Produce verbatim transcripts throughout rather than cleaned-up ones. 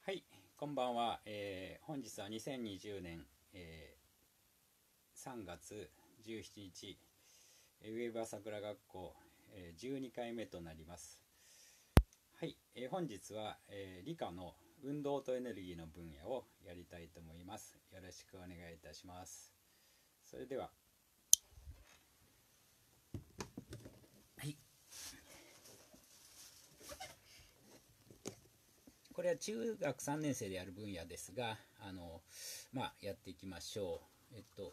はい、こんばんは。えー本日はにせんにじゅうねん、えーさんがつじゅうしちにち、えーウェーブ朝倉学校、えーじゅうにかいめとなります。はい、えー本日は、えー理科の運動とエネルギーの分野をやりたいと思います。よろしくお願いいたします。それでは、はい、これは中学さんねん生でやる分野ですが、あのまあ、やっていきましょう。えっと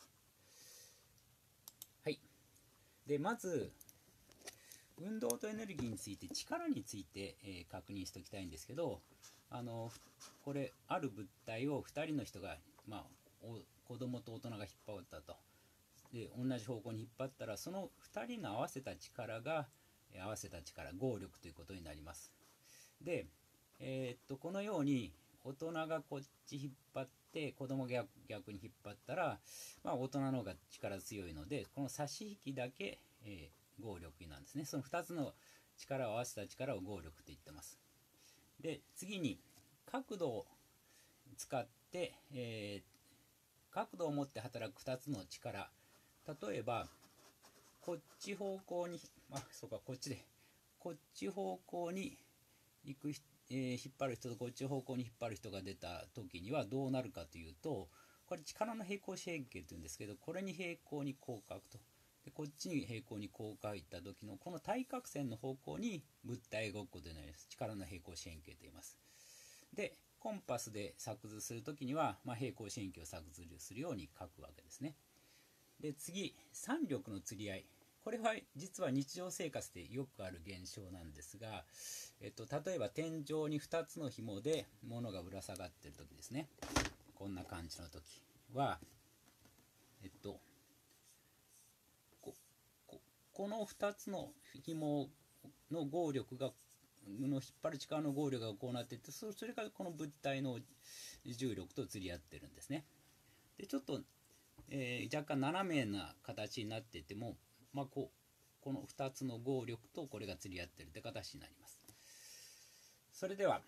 はいでまず運動とエネルギーについて、力について、えー確認しておきたいんですけど、あのこれある物体をふたりの人が、まあ、お子供と大人が引っ張ったと。で同じ方向に引っ張ったら、そのふたりの合わせた力が、えー合わせた力、合力ということになります。で、えーっとこのように大人がこっち引っ張って子供が逆逆に引っ張ったら、まあ、大人の方が力強いので、この差し引きだけ、えー合力なんですね。そのふたつの力を合わせた力を合力と言ってます。で次に角度を使って、えー角度を持って働くふたつの力、例えばこっち方向に、あそうかこっちでこっち方向に行く、えー引っ張る人とこっち方向に引っ張る人が出た時にはどうなるかというと、これ力の平行四辺形というんですけど、これに平行にこう書くと。でこっちに平行にこう書いた時のこの対角線の方向に物体が動くことになります。力の平行四辺形と言います。でコンパスで作図する時には、まあ、平行四辺形を作図するように書くわけですね。で次、三力の釣り合い。これは実は日常生活でよくある現象なんですが、えっと、例えば天井にふたつの紐で物がぶら下がっている時ですね。こんな感じの時は、えっと、こここのふたつの紐の合力がの引っ張る力の合力がこうなっていて、それからこの物体の重力と釣り合ってるんですね。でちょっと、えー若干斜めな形になっていても、まあ、こうこのふたつの合力とこれが釣り合ってるって形になります。それでは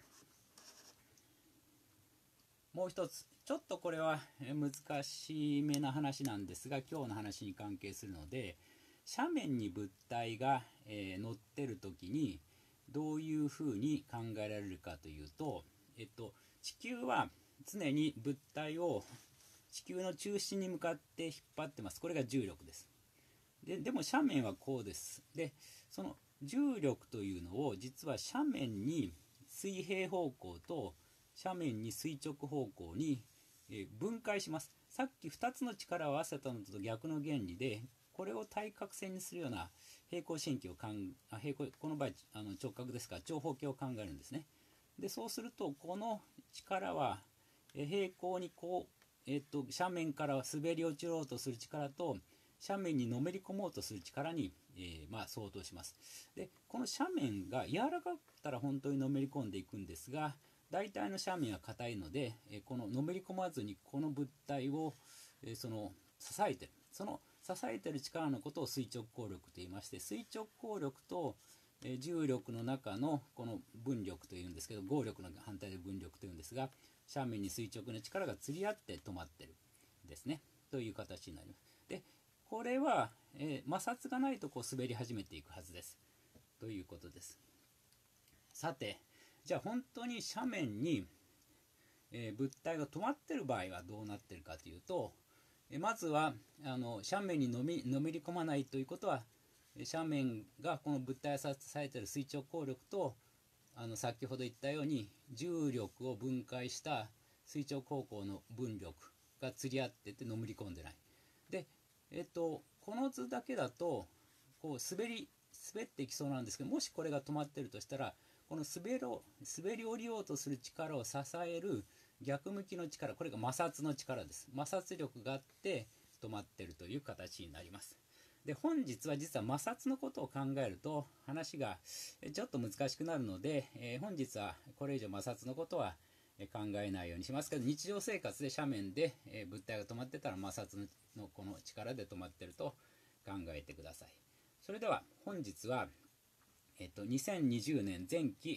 もう一つ、ちょっとこれは難しめな話なんですが、今日の話に関係するので、斜面に物体が、えー乗ってる時にどういうふうに考えられるかというと、えっと、地球は常に物体を地球の中心に向かって引っ張ってます。これが重力です。ででも斜面はこうです。でその重力というのを実は斜面に水平方向と斜面に垂直方向に、えー分解します。さっきふたつの力を合わせたのと逆の原理で、これを対角線にするような平行四辺形を考えあ平行この場合あの直角ですから長方形を考えるんですね。でそうするとこの力は、えー平行にこう、えー、と斜面から滑り落ちろうとする力と斜面にのめり込もうとする力に、えーまあ、相当します。でこの斜面が柔らかかったら本当にのめり込んでいくんですが、大体の斜面は硬いので、えーこののめり込まずにこの物体を、えーその支えてるその支えてる力のことを垂直抗力と言いまして、垂直抗力と、えー重力の中のこの分力というんですけど、合力の反対で分力というんですが、斜面に垂直な力が釣り合って止まってるですね、という形になります。でこれは、えー摩擦がないとこう滑り始めていくはずですということです。さてじゃあ本当に斜面に、えー物体が止まってる場合はどうなってるかというと、えーまずはあの斜面にのめのめり込まないということは、斜面がこの物体を支えている垂直抗力と、あの先ほど言ったように重力を分解した垂直方向の分力が釣り合っててのめり込んでない。で、えっと、この図だけだとこう滑り滑っていきそうなんですけど、もしこれが止まってるとしたら、この滑ろ滑り降りようとする力を支える逆向きの力、これが摩擦の力です。摩擦力があって止まってるという形になります。で本日は実は摩擦のことを考えると話がちょっと難しくなるので、えー本日はこれ以上摩擦のことは考えないようにしますけど、日常生活で斜面で、えー物体が止まってたら摩擦のこの力で止まってると考えてください。それでは本日は、えっと、にせんにじゅうねん前期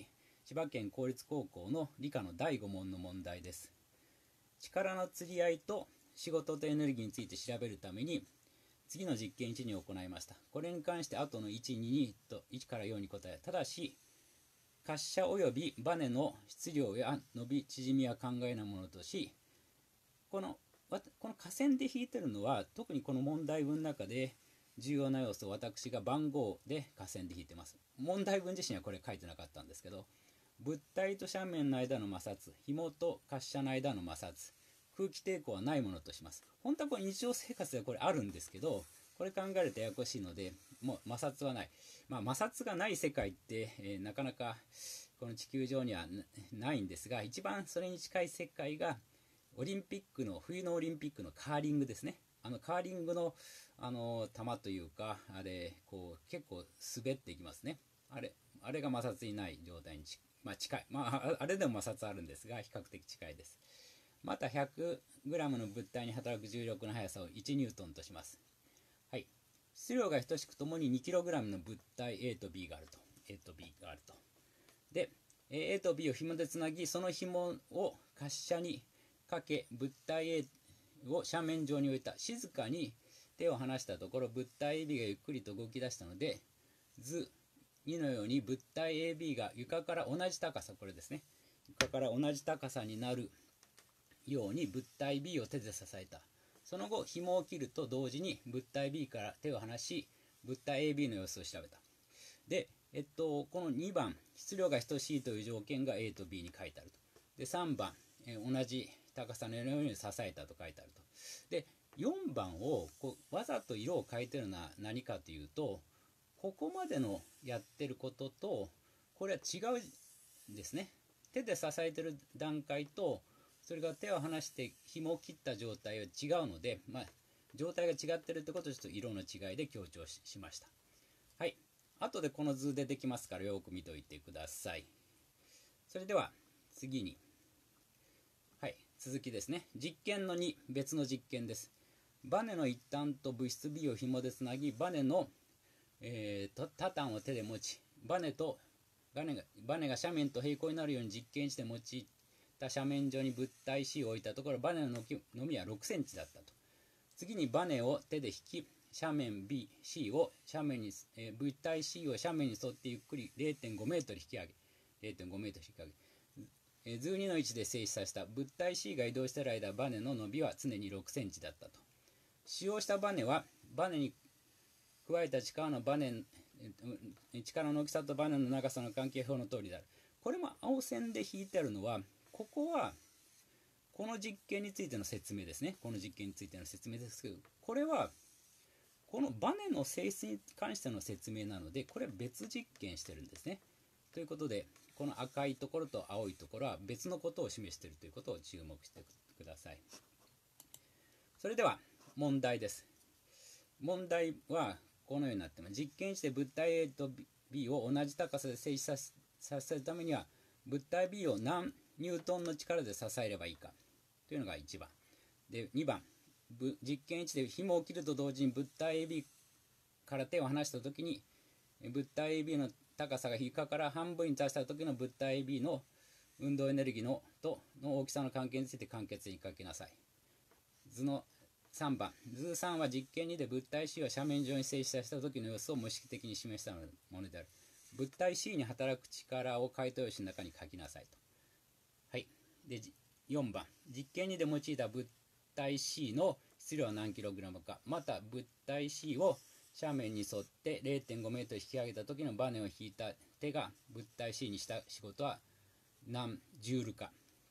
千葉県公立高校の理科のだいご問の問題です。力の釣り合いと仕事とエネルギーについて調べるために次の実験いちに行いました。これに関して後のいち、にといちからよんに答え、ただし滑車及びバネの質量や伸び縮みは考えないものとし、このこの下線で引いてるのは特にこの問題文の中で重要な要素を私が番号で下線で引いてます。問題文自身はこれ書いてなかったんですけど、物体と斜面の間の摩擦、紐と滑車の間の摩擦、空気抵抗はないものとします。本当はこれ日常生活ではこれあるんですけど、これ考えるとややこしいので、もう摩擦はない。まあ、摩擦がない世界って、えー、なかなかこの地球上にはないんですが、一番それに近い世界がオリンピックの冬のオリンピックのカーリングですね。あのカーリングのあの球というか、あれこう結構滑っていきますね。あれあれが摩擦にない状態にち、まあ、近い、まあ、あれでも摩擦あるんですが比較的近いです。また ひゃくグラム の物体に働く重力の速さをいちニュートンとします。はい、質量が等しくともに にキログラム の物体 A と B があると A と B があるとで A と B を紐でつなぎ、その紐を滑車にかけ物体 A を斜面上に置いた。静かに手を離したところ物体 エービー がゆっくりと動き出したので、図にのように物体 エービー が床から同じ高さ、これですね、床から同じ高さになるように物体 B を手で支えた。その後紐を切ると同時に物体 B から手を離し物体 エービー の様子を調べた。で、えっと、このにばん、質量が等しいという条件が A と B に書いてあると。でさんばん、え同じ高さのように支えたと書いてあると。でよんばんをこうわざと色を変えてるのは何かというと、ここまでのやってることとこれは違うんですね。手で支えてる段階とそれが手を離して紐を切った状態は違うので、まあ、状態が違ってるってことをちょっと色の違いで強調 し, しました。はい、後でこの図でできますからよく見ておいてください。それでは次に、はい、続きですね。実験のに、別の実験です。バネの一端と物質 B を紐でつなぎ、バネの、えー、多端を手で持ち、バネとバネがバネが斜面と平行になるように実験して用いた斜面上に物体 C を置いたところ、バネの伸びはろくセンチだったと。次にバネを手で引き、斜面 B、C を斜面に、えー、物体 C を斜面に沿ってゆっくり れいてんごメートル引き上げ、れいてんごメートル引き上げ、えー、図にの位置で静止させた。物体 C が移動している間、バネの伸びは常にろくセンチだったと。使用したバネは、バネに加えた力のバネ、力の大きさとバネの長さの関係表の通りである。これも青線で引いてあるのは、ここはこの実験についての説明ですね。この実験についての説明ですけど、これはこのバネの性質に関しての説明なので、これは別実験してるんですね。ということで、この赤いところと青いところは別のことを示しているということを注目してください。それでは問題です。問題はこのようになっています。実験して物体 A と B を同じ高さで静止させ、させるためには物体 B を何ニュートンの力で支えればいいかというのがいちばんで、にばん、実験いちで紐を切ると同時に物体 エービー から手を離したときに物体 エービー の高さが床から半分に達したときの物体 エービー の運動エネルギーのとの大きさの関係について簡潔に書きなさい。図のさんばん、図さんは実験にで物体 C を斜面上に静止させた時の様子を無意識的に示したものである。物体 C に働く力を回答用紙の中に書きなさいと。はい。で、よんばん、実験にで用いた物体 C の質量は何キログラムか、また物体 C を斜面に沿って れいてんごメートル引き上げた時のバネを引いた手が物体 C にした仕事は何ジュールか。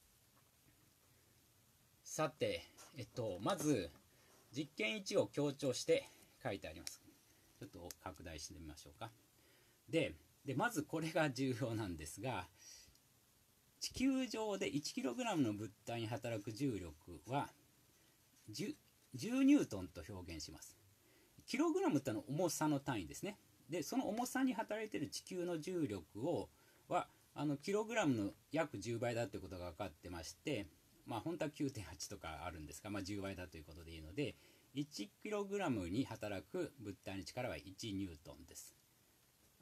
さて、えっと、まず実験いちを強調して書いてあります。ちょっと拡大してみましょうか。で、でまずこれが重要なんですが、地球上で いちキログラム の物体に働く重力は 10, じゅうニュートンと表現します。キログラムってのは重さの単位ですね。で、その重さに働いている地球の重力をはあのキログラムの約じゅうばいだということが分かってまして、まあ本当は きゅうてんはち とかあるんですが、まあ、じゅうばいだということでいいので、いちキログラムに働く物体の力はいちニュートンです。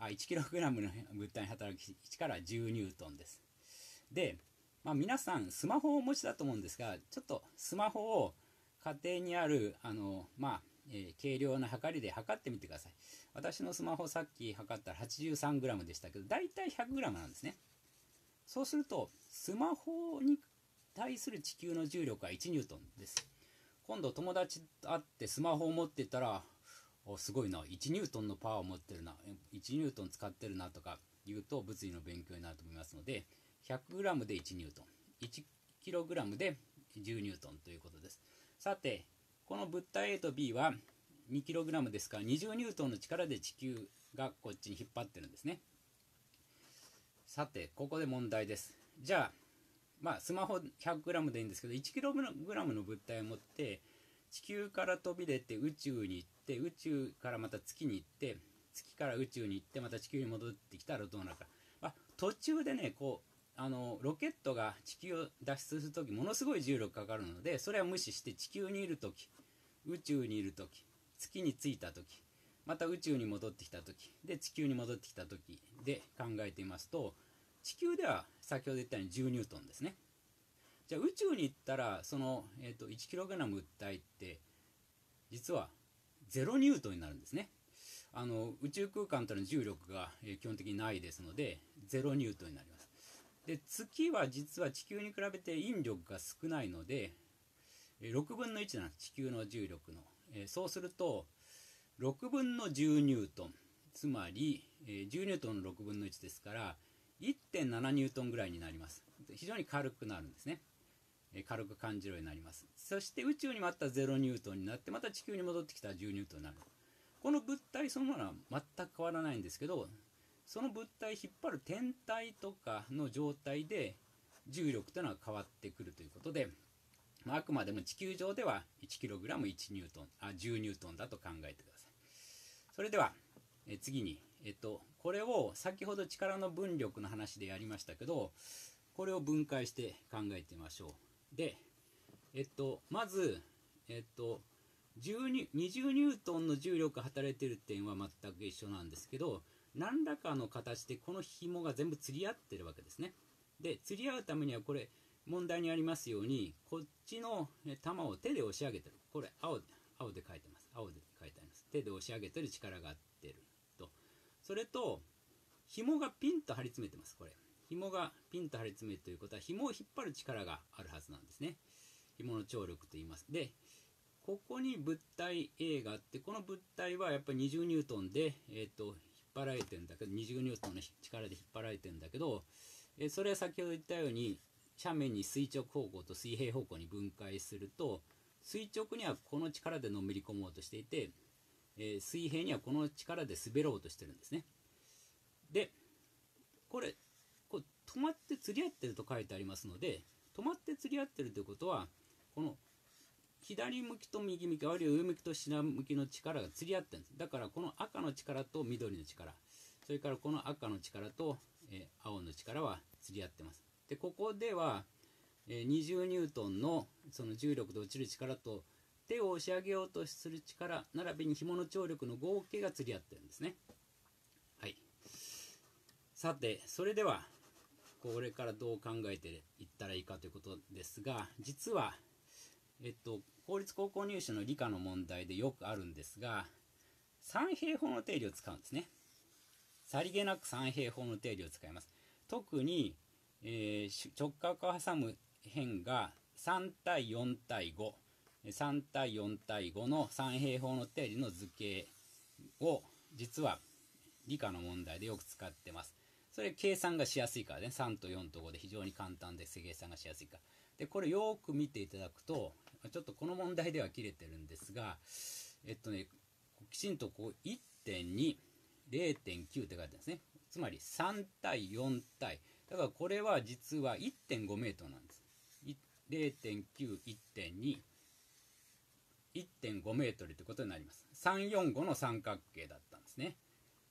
あ いちキログラム の物体に働く力はじゅうニュートンです。で、まあ、皆さんスマホをお持ちだと思うんですが、ちょっとスマホを家庭にあるあの、まあえー、軽量な測りで測ってみてください。私のスマホさっき測ったら はちじゅうさんグラム でしたけど、だいたい ひゃくグラム なんですね。そうするとスマホに対する地球の重力はいちニュートンです。今度友達と会ってスマホを持っていったら、おすごいな、いちニュートンのパワーを持ってるな、いちニュートン使ってるなとか言うと物理の勉強になると思いますので、 ひゃくグラム でいちニュートン、いちキログラム でじゅうニュートンということです。さてこの物体 A と B は にキログラム ですからにじゅうニュートンの力で地球がこっちに引っ張ってるんですね。さてここで問題です。じゃあまあスマホ ひゃくグラム でいいんですけど、いちキログラム の物体を持って地球から飛び出て宇宙に行って、宇宙からまた月に行って、月から宇宙に行ってまた地球に戻ってきたらどうなるか、まあ、途中でねこうあのロケットが地球を脱出するときものすごい重力かかるので、それは無視して地球にいるとき、宇宙にいるとき、月に着いたとき、また宇宙に戻ってきたときで地球に戻ってきたときで考えてみますと、地球では先ほど言ったようにじゅうニュートンですね。じゃあ宇宙に行ったらその、えー、といちキログラム 物体って実はゼロニュートンになるんですね。あの宇宙空間との重力が、えー、基本的にないですのでゼロニュートンになります。で月は実は地球に比べて引力が少ないので、えー、ろくぶんのいちなんです、地球の重力の、えー、そうするとろくぶんのじゅうニュートン、つまり、えー、じゅうニュートンのろくぶんのいちですから いってんななニュートンぐらいになります。非常に軽くなるんですね。えー、軽く感じるようになります。そして宇宙にまたゼロニュートンになって、また地球に戻ってきたらじゅうニュートンになる。この物体そのものは全く変わらないんですけど、その物体引っ張る天体とかの状態で重力というのは変わってくるということで、まあ、あくまでも地球上では いちキログラムいちニュートン、あじゅうニュートンだと考えてください。それではえ次に、えっと、これを先ほど力の分力の話でやりましたけど、これを分解して考えてみましょう。で、えっと、まず、えっと、にじゅうニュートンの重力が働いている点は全く一緒なんですけど、何らかの形でこの紐が全部釣り合ってるわけですね。で釣り合うためにはこれ問題にありますように、こっちの玉を手で押し上げてる。これ青で青で書いてます。青で書いてあります。手で押し上げてる力があってると、それと紐がピンと張り詰めてます。これ紐がピンと張り詰めるということは紐を引っ張る力があるはずなんですね。紐の張力と言います。でここに物体 A があって、この物体はやっぱりにじゅうニュートンで、えー、と引っ張られてるんだけど、にじゅうニュートンの力で引っ張られてるんだけど、えー、それは先ほど言ったように斜面に垂直方向と水平方向に分解すると、垂直にはこの力でのめり込もうとしていて、えー、水平にはこの力で滑ろうとしてるんですね。でこれこう止まって釣り合ってると書いてありますので、止まって釣り合ってるということは、この左向きと右向き、あるいは上向きと下向きの力が釣り合ってるんです。だからこの赤の力と緑の力、それからこの赤の力と、えー、青の力は釣り合ってます。でここでは、えー、にじゅうニュートンのその重力で落ちる力と手を押し上げようとする力並びに紐の張力の合計が釣り合ってるんですね。はい。さてそれではこれからどう考えていったらいいかということですが、実はえっと公立高校入試の理科の問題でよくあるんですが、三平方の定理を使うんですね。さりげなく三平方の定理を使います。特に、えー、直角を挟む辺がさん対よん対ご、さん対よん対ごの三平方の定理の図形を実は理科の問題でよく使ってます。それ計算がしやすいからね、さんとよんとごで非常に簡単で計算がしやすいから。でこれよく見ていただくと、ちょっとこの問題では切れてるんですが、えっとねきちんとこう いってんに、れいてんきゅう って書いてあるんですね。つまりさん対よん対、だからこれは実は いってんご メートルなんです。れいてんきゅう、いってんに、いってんご メートルということになります。さんよんごの三角形だったんですね。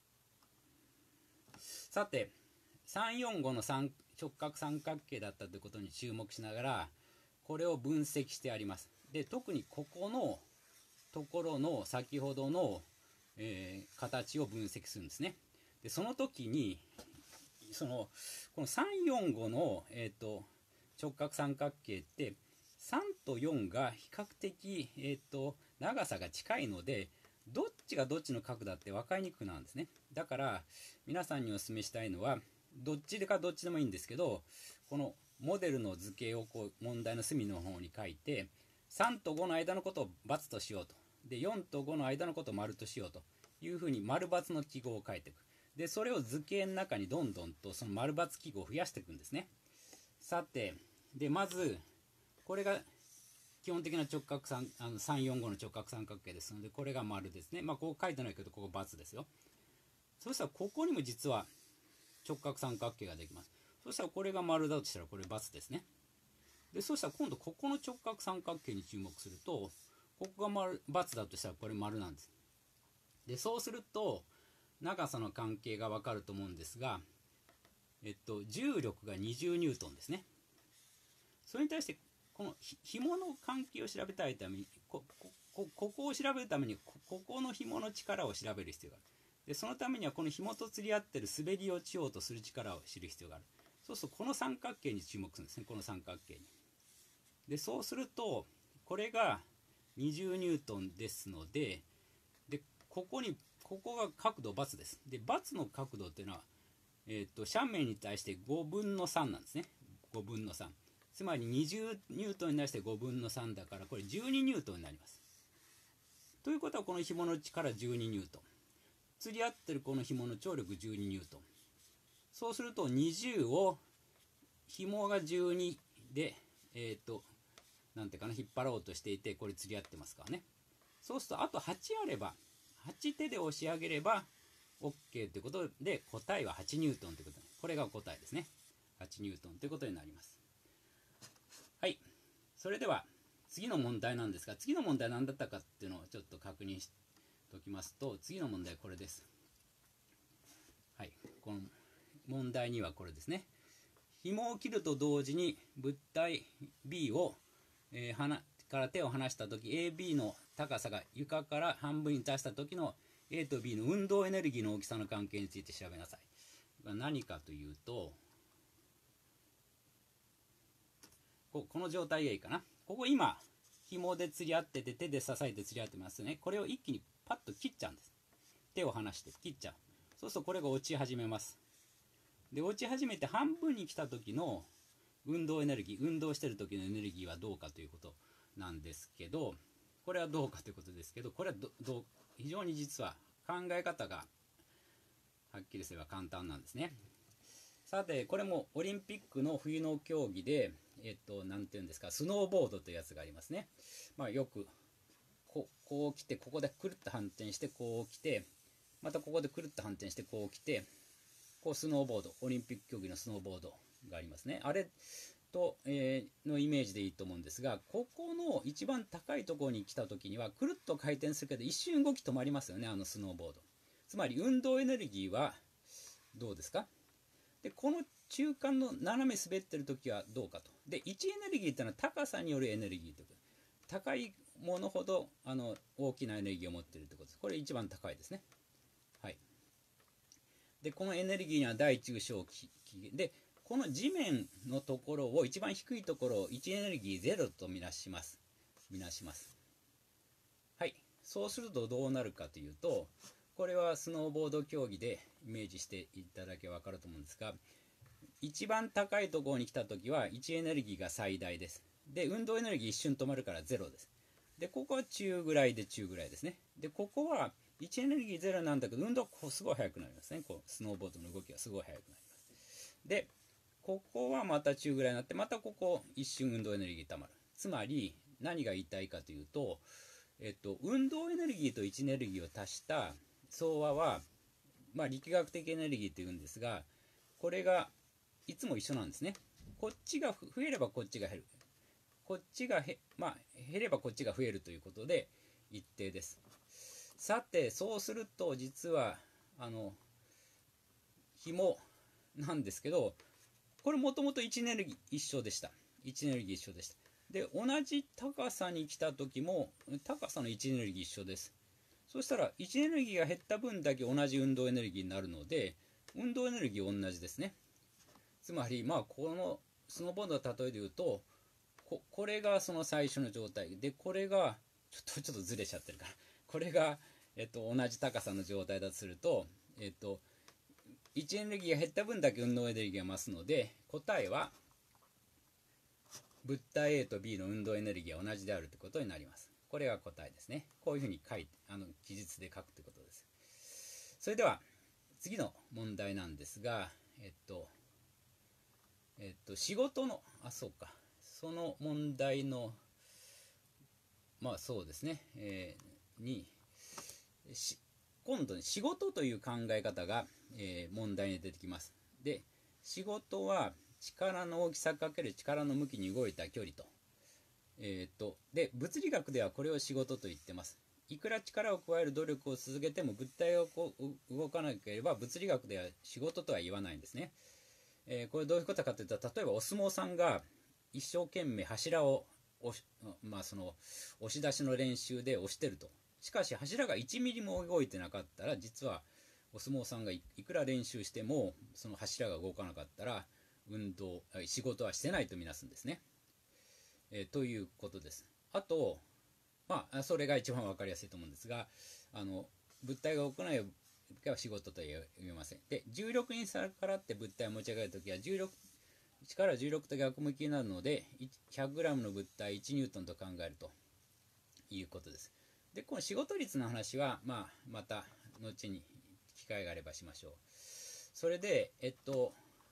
さてさんよんごの直角三角形だったということに注目しながら、これを分析してあります。で特にここのところの先ほどの、えー、形を分析するんですね。 でその時にそのこのさんよんごの、えー、と直角三角形ってさんとよんが比較的、えー、と長さが近いので、どっちがどっちの角だって分かりにくくなるんですね。だから皆さんにお勧めしたいのは、どっちでかどっちでもいいんですけど、このモデルの図形をこう問題の隅の方に書いて、さんとごの間のことを×としようと、でよんとごの間のことを丸としようというふうに丸×の記号を書いていく。でそれを図形の中にどんどんとその丸×記号を増やしていくんですね。さて、でまずこれが基本的な直角三あのさんよんごの直角三角形ですので、これが丸ですね。まあここ書いてないけどここ×ですよ。そしたらここにも実は直角三角形ができます。そしたらこれが丸だとしたらこれ×ですね。でそしたら今度ここの直角三角形に注目すると、ここが丸×だとしたらこれ丸なんです。でそうすると長さの関係が分かると思うんですが、えっと、重力がにじゅうニュートンですね。それに対してこの紐の関係を調べたいために こ, こ, こ, ここを調べるために こ, ここの紐の力を調べる必要がある。でそのためにはこの紐と釣り合ってる滑り落ちようとする力を知る必要がある。そうするとこの三角形に注目するんですね。この三角形に。でそうするとこれがにじゅうニュートンですので、でここにここが角度×です。で×の角度っていうのは、えー、と斜面に対してごぶんのさんなんですね。ごぶんのさん。つまりにじゅうニュートンに対してごぶんのさんだから、これじゅうにニュートンになります。ということはこの紐の力じゅうにニュートン。釣り合ってるこの紐の張力じゅうにニュートン。そうするとにじゅうを紐がじゅうにで、えっ、ー、と、なんていうかな、引っ張ろうとしていて、これ釣り合ってますからね。そうするとあとはちあれば、はち手で押し上げれば OK ということで、答えははちニュートンということで、これが答えですね。はちニュートンということになります。はい。それでは次の問題なんですが、次の問題何だったかっていうのをちょっと確認しておきますと、次の問題はこれです。はい。この問題にはこれですね。紐を切ると同時に物体 B を、えー、はなから手を離したとき エービー の高さが床から半分に達したときの A と B の運動エネルギーの大きさの関係について調べなさい。何かというと、こ, この状態がいいかな。ここ今紐で釣り合ってて手で支えて釣り合ってますね。これを一気にパッと切っちゃうんです。手を離して切っちゃう。そうするとこれが落ち始めます。で落ち始めて半分に来た時の運動エネルギー、運動してる時のエネルギーはどうかということなんですけど、これはどうかということですけど、これはどどう非常に実は考え方がはっきりすれば簡単なんですね。さてこれもオリンピックの冬の競技で、えっと何て言うんですか、スノーボードというやつがありますね。まあよくここう来て、ここでくるっと反転してこう来て、またここでくるっと反転してこう来て、こうスノーボード、オリンピック競技のスノーボードがありますね。あれと、えー、のイメージでいいと思うんですが、ここの一番高いところに来た時にはくるっと回転するけど一瞬動き止まりますよね、あのスノーボード。つまり運動エネルギーはどうですか。でこの中間の斜め滑ってる時はどうかと。で位置エネルギーっていうのは高さによるエネルギーということ。高いものほどあの大きなエネルギーを持っているということです。これ一番高いですね。はい。でこのエネルギーには大中小気源で、この地面のところを一番低いところを位置エネルギーゼロとみなしますみなします。はい。そうするとどうなるかというと、これはスノーボード競技でイメージしていただけば分かると思うんですが、一番高いところに来た時は位置エネルギーが最大です。で運動エネルギー一瞬止まるからゼロです。でここは中ぐらいで中ぐらいですね。でここは位置エネルギーゼロなんだけど運動はこうすごい速くなりますね。こうスノーボードの動きがすごい速くなります。でここはまた中ぐらいになって、またここ一瞬運動エネルギーたまる。つまり何が言いたいかというと、えっと、運動エネルギーと位置エネルギーを足した総和は、まあ、力学的エネルギーというんですが、これがいつも一緒なんですね。こっちが増えればこっちが減る。こっちがへ、まあ、減ればこっちが増えるということで一定です。さてそうすると実はあの紐なんですけど、これもともと位置エネルギー一緒でした。位置エネルギー一緒でした。で同じ高さに来た時も高さの位置エネルギー一緒です。 そしたら位置エネルギーが減った分だけ同じ運動エネルギーになるので、運動エネルギー同じですね。つまりまあこのスノーボードの例えで言うと、ここれがその最初の状態で、これがちょっとちょっとずれちゃってるから、これが、えっと、同じ高さの状態だとすると、えっと、位置エネルギーが減った分だけ運動エネルギーが増すので、答えは物体 A と B の運動エネルギーは同じであるということになります。これが答えですね。こういうふうに書いて、あの記述で書くということです。それでは次の問題なんですが、えっとえっと仕事のあそうかその問題のまあそうですね、えー、にし今度、ね、仕事という考え方が、えー、問題に出てきます。で、仕事は力の大きさ×力の向きに動いた距離と、えー、とで物理学ではこれを仕事と言ってます。いくら力を加える努力を続けても物体がこう動かなければ物理学では仕事とは言わないんですね。えー、これどういうことかというと、例えばお相撲さんが一生懸命柱を押し、まあ、その押し出しの練習で押してると。しかし柱がいちミリも動いてなかったら、実はお相撲さんが い, いくら練習してもその柱が動かなかったら運動仕事はしてないとみなすんですね。えー、ということです。あと、まあ、それが一番分かりやすいと思うんですが、あの物体が動かないは仕事とは言えません。で、重力に逆らって物体を持ち上げるときは重力力じゅうろくと逆向きになるので ひゃくグラム の物体いちニュートンと考えるということです。で、この仕事率の話は、まあ、また後に機会があればしましょう。それで、えっと、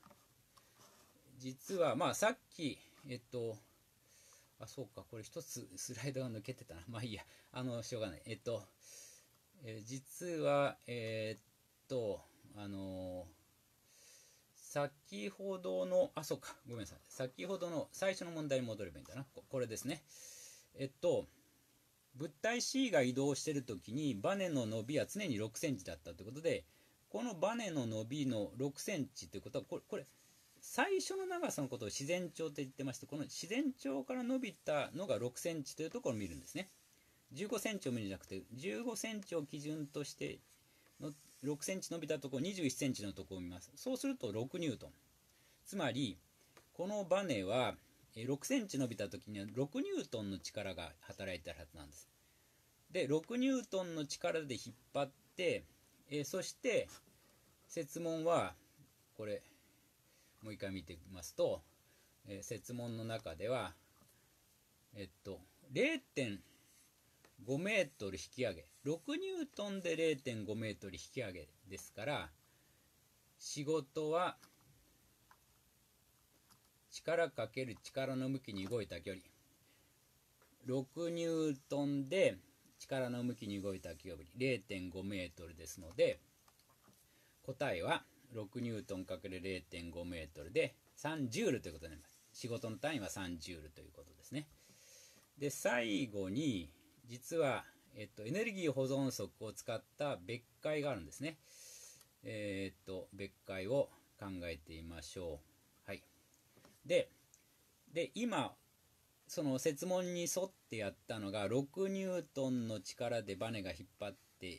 実は、まあ、さっき、えっと、あ、そうか、これ一つスライドが抜けてたな。まあいいや、あの、しょうがない。えっと、えー、実は、えー、っと、あのー、先ほどの、あ、そうか、ごめんなさい。先ほどの最初の問題に戻ればいいんだな。これですね。えっと、物体 C が移動しているときにバネの伸びは常にろくセンチだったということで、このバネの伸びのろくセンチということは、これ、これ最初の長さのことを自然長と言ってまして、この自然長から伸びたのがろくセンチというところを見るんですね。じゅうごセンチを見るんじゃなくて、じゅうごセンチを基準としてのろくセンチ伸びたところ、にじゅういちセンチのところを見ます。そうするとろくニュートン。つまり、このバネはろくセンチ伸びたときにはろくニュートンの力が働いているはずなんです。で、ろくニュートンの力で引っ張って、えー、そして設問はこれもう一回見てみますと、えー、設問の中ではえっと れいてんごメートル引き上げ、ろくニュートンで れいてんごメートル引き上げですから、仕事は力かける力の向きに動いた距離、ろくニュートンで力の向きに動いた距離 れいてんごメートルですので、答えはろくニュートン ×れいてんごメートルでさんジュールということになります。仕事の単位はさんジュールということですね。で、最後に実は、えっと、エネルギー保存則を使った別解があるんですね。えー、っと別解を考えてみましょう。はい。で、で今その設問に沿ってやったのがろくニュートンの力でバネが引っ張って、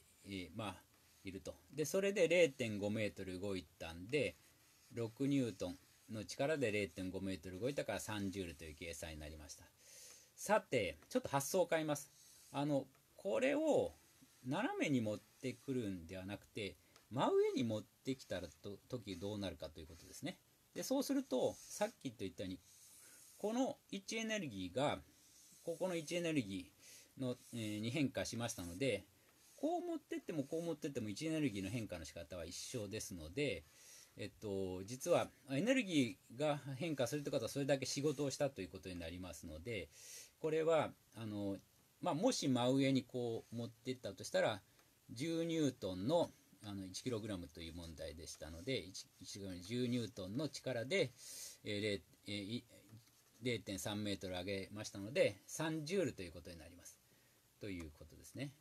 えー、まあいると。でそれで れいてんごメートル動いたんで、ろくニュートンの力で れいてんごメートル動いたからさんジュールという計算になりました。さて、ちょっと発想を変えます。あのこれを斜めに持ってくるんではなくて、真上に持ってきたらと時どうなるかということですね。でそうすると、さっきと言ったように、この位置エネルギーがここの位置エネルギーの、えー、に変化しましたので、こう持ってってもこう持ってっても位置エネルギーの変化の仕方は一緒ですので、えっと、実はエネルギーが変化するということはそれだけ仕事をしたということになりますので、これはあの、まあ、もし真上にこう持っていったとしたらじゅうニュートンのあのいちキログラムという問題でしたので、いちじゅうニュートンの力で、えーえー、れいてんさんメートル上げましたのでさんジュールということになりますということですね。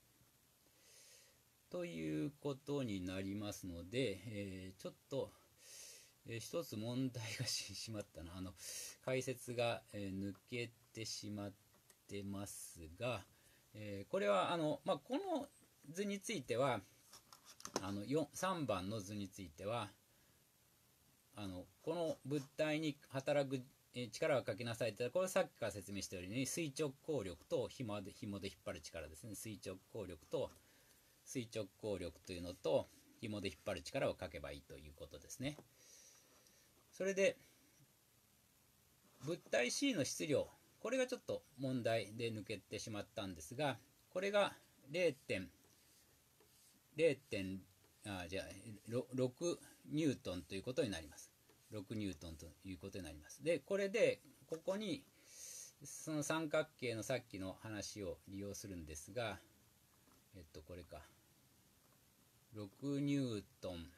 ということになりますので、えー、ちょっと、えー、一つ問題がしまったな。あの解説が、えー、抜けてしまってますが、えー、これはあの、まあ、この図についてはあのさんばんの図についてはあのこの物体に働く力をかけなさいってこれさっきから説明しているように垂直抗力と紐で紐で引っ張る力ですね。垂直抗力と垂直抗力というのと紐で引っ張る力をかけばいいということですね。それで物体 C の質量、これがちょっと問題で抜けてしまったんですが、これが 0. 0. あじゃあろくニュートンということになります。ろくニュートンということになります。で、これでここにその三角形のさっきの話を利用するんですが、えっとこれかろくニュートン、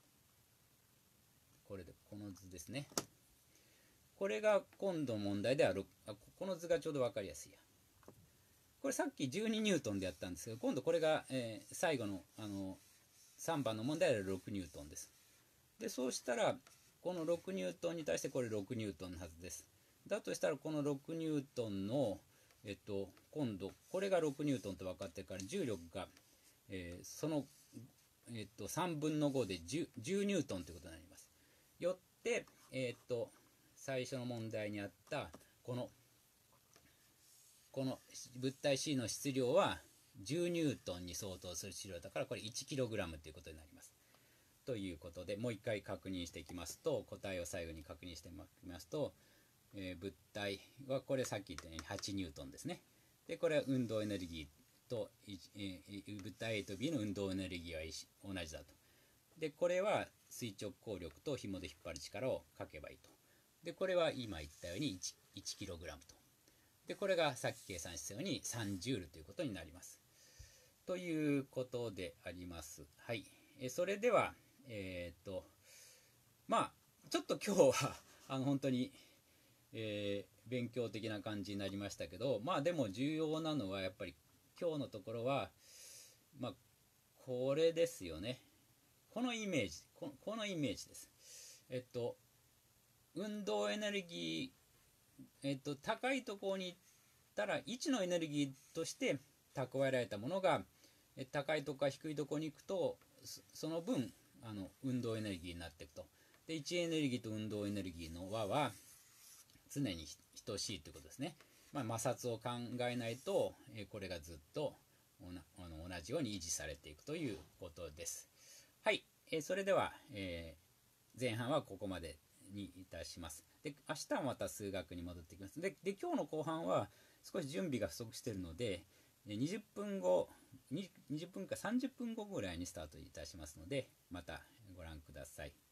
これでこの図ですね。これが今度の問題ではあこの図がちょうど分かりやすいや。これさっきじゅうにニュートンでやったんですけど、今度これが、えー、最後の、あのさんばんの問題ではろくニュートンです。でそうしたらこのろくニュートンに対してこれろくニュートンのはずです。だとしたらこのろくニュートンの、えっと、今度これがろくニュートンと分かってるから重力が、えー、その、えっと、さんぶんのごで 10, 10ニュートンということになります。よって、えっと、最初の問題にあったこのこの物体 C の質量はじゅうニュートンに相当する質量だからこれいちキログラムということになります。ということでもう一回確認していきますと、答えを最後に確認してみますと、えー、物体はこれさっき言ったようにはちニュートンですね。でこれは運動エネルギーと、えー、物体 A と B の運動エネルギーは同じだと。でこれは垂直抗力と紐で引っ張る力をかけばいいと。でこれは今言ったように 1, 1キログラムと。でこれがさっき計算したようにさんジュールということになります。ということであります。はい。えそれでは、えー、っと、まあ、ちょっと今日は、あの、本当に、えー、勉強的な感じになりましたけど、まあでも重要なのは、やっぱり今日のところは、まあ、これですよね。このイメージ、この、このイメージです。えっと、運動エネルギー、えっと、高いところに行ったらいちのエネルギーとして蓄えられたものが高いところから低いところに行くとその分あの運動エネルギーになっていくと。で位置エネルギーと運動エネルギーの和は常に等しいということですね。まあ、摩擦を考えないとこれがずっとあの同じように維持されていくということです。はい、それでは、えー、前半はここまでにいたします。で明日はまた数学に戻ってきます。でで今日の後半は少し準備が不足しているのでにじゅっぷんごにじゅっぷんかさんじゅっぷんごぐらいにスタートいたしますのでまたご覧ください。